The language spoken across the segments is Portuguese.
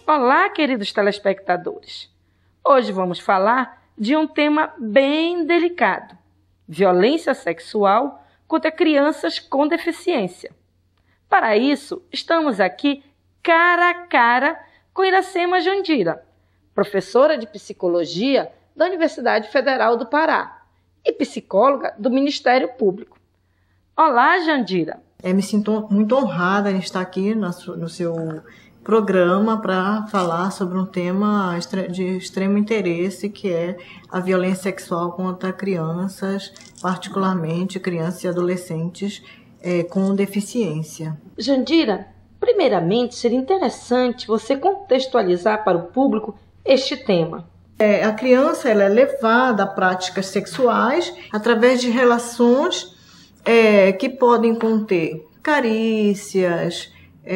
Olá, queridos telespectadores! Hoje vamos falar de um tema bem delicado: violência sexual contra crianças com deficiência. Para isso, estamos aqui cara a cara com Iracema Jandira, professora de psicologia da Universidade Federal do Pará e psicóloga do Ministério Público. Olá, Jandira! Me sinto muito honrada em estar aqui no seu programa para falar sobre um tema de extremo interesse, que é a violência sexual contra crianças, particularmente crianças e adolescentes com deficiência. Jandira, primeiramente seria interessante você contextualizar para o público este tema. A criança ela é levada a práticas sexuais através de relações que podem conter carícias,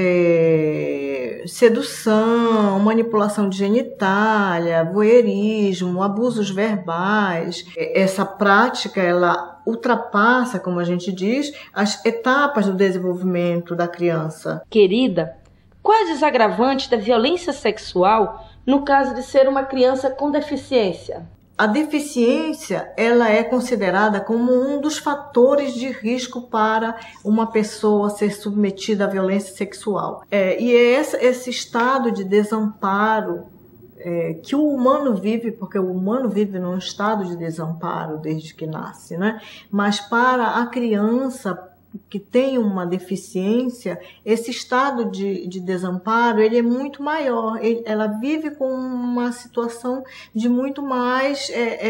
sedução, manipulação de genitália, voyeurismo, abusos verbais. Essa prática ela ultrapassa, como a gente diz, as etapas do desenvolvimento da criança. Querida, quais os agravantes da violência sexual no caso de ser uma criança com deficiência? A deficiência ela é considerada como um dos fatores de risco para uma pessoa ser submetida à violência sexual. E é esse estado de desamparo que o humano vive, porque o humano vive num estado de desamparo desde que nasce, né? Mas para a criança que tem uma deficiência, esse estado de desamparo ele é muito maior. Ela vive com uma situação de muito mais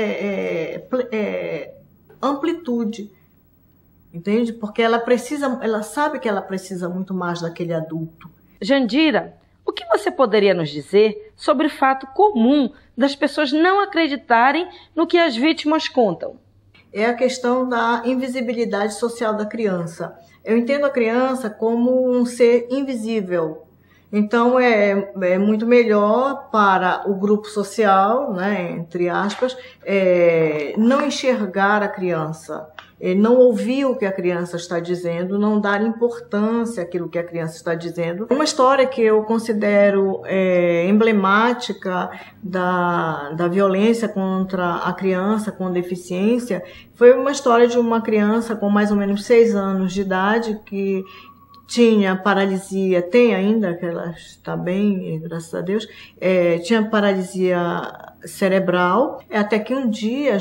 amplitude, entende? Porque ela sabe que ela precisa muito mais daquele adulto. Jandira, o que você poderia nos dizer sobre o fato comum das pessoas não acreditarem no que as vítimas contam? É a questão da invisibilidade social da criança. Eu entendo a criança como um ser invisível. Então, é muito melhor para o grupo social, né, entre aspas, não enxergar a criança, não ouvir o que a criança está dizendo, não dar importância àquilo que a criança está dizendo. Uma história que eu considero emblemática da violência contra a criança com deficiência foi uma história de uma criança com mais ou menos 6 anos de idade que tinha paralisia, tem ainda, que ela está bem, graças a Deus, tinha paralisia cerebral, até que um dia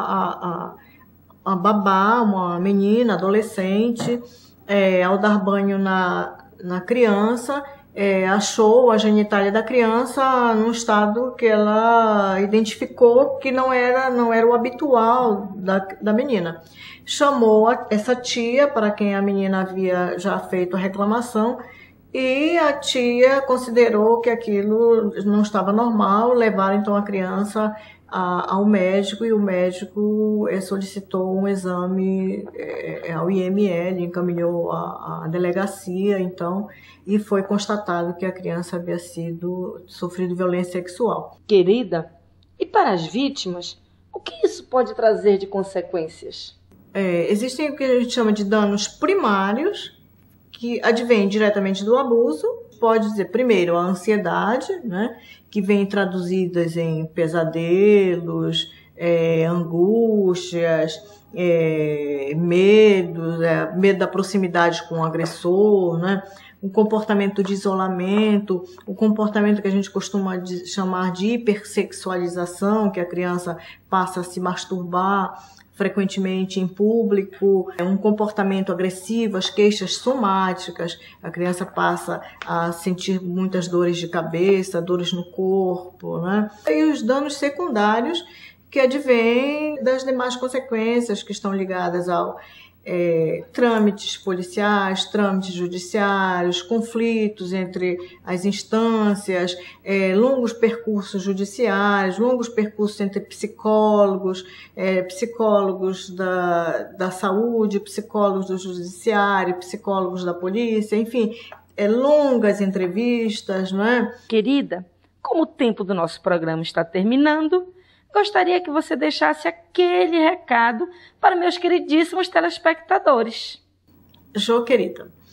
a babá, uma menina, adolescente, ao dar banho na criança, achou a genitália da criança num estado que ela identificou que não era o habitual da menina. Chamou essa tia, para quem a menina havia já feito a reclamação, e a tia considerou que aquilo não estava normal, levaram então a criança ao médico, e o médico solicitou um exame ao IML, encaminhou à delegacia, então, e foi constatado que a criança havia sofrido violência sexual. Querida, e para as vítimas, o que isso pode trazer de consequências? Existem o que a gente chama de danos primários, que advêm diretamente do abuso. Pode dizer, primeiro, a ansiedade, né, que vem traduzidas em pesadelos, angústias, medo da proximidade com o agressor, né, um comportamento de isolamento, o comportamento que a gente costuma chamar de hipersexualização, que a criança passa a se masturbar frequentemente em público, um comportamento agressivo, as queixas somáticas, a criança passa a sentir muitas dores de cabeça, dores no corpo, né? E os danos secundários que advêm das demais consequências que estão ligadas ao trâmites policiais, trâmites judiciários, conflitos entre as instâncias, longos percursos judiciários, longos percursos entre psicólogos, psicólogos da saúde, psicólogos do judiciário, psicólogos da polícia, enfim, longas entrevistas, não é? Querida, como o tempo do nosso programa está terminando, gostaria que você deixasse aquele recado para meus queridíssimos telespectadores. Jô, querida,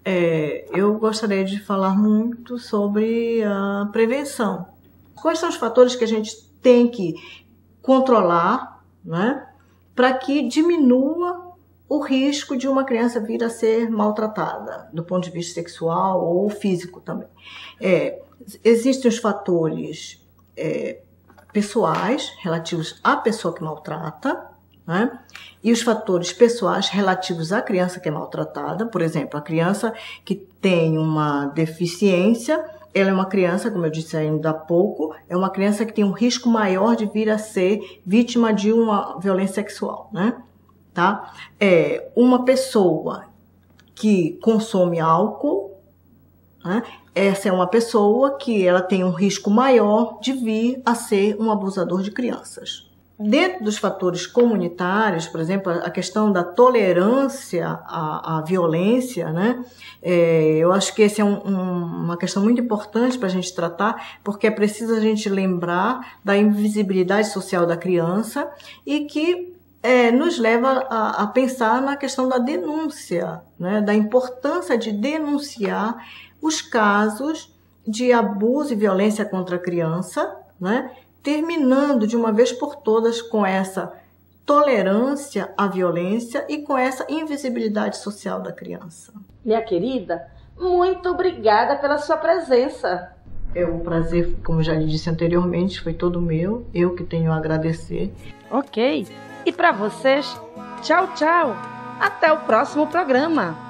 Eu gostaria de falar muito sobre a prevenção. Quais são os fatores que a gente tem que controlar, né, para que diminua o risco de uma criança vir a ser maltratada, do ponto de vista sexual ou físico também. Existem os fatores pessoais relativos à pessoa que maltrata, né? E os fatores pessoais relativos à criança que é maltratada. Por exemplo, a criança que tem uma deficiência, ela é uma criança, como eu disse ainda há pouco, é uma criança que tem um risco maior de vir a ser vítima de uma violência sexual, né? Tá? Uma pessoa que consome álcool, né? Essa é uma pessoa que ela tem um risco maior de vir a ser um abusador de crianças. Dentro dos fatores comunitários, por exemplo, a questão da tolerância à violência, né? Eu acho que essa é uma questão muito importante para a gente tratar, porque é preciso a gente lembrar da invisibilidade social da criança e que nos leva a pensar na questão da denúncia, né? Da importância de denunciar os casos de abuso e violência contra a criança, né? Terminando de uma vez por todas com essa tolerância à violência e com essa invisibilidade social da criança. Minha querida, muito obrigada pela sua presença. O prazer, como já lhe disse anteriormente, foi todo meu. Eu que tenho a agradecer. Ok. E para vocês, tchau, tchau. Até o próximo programa.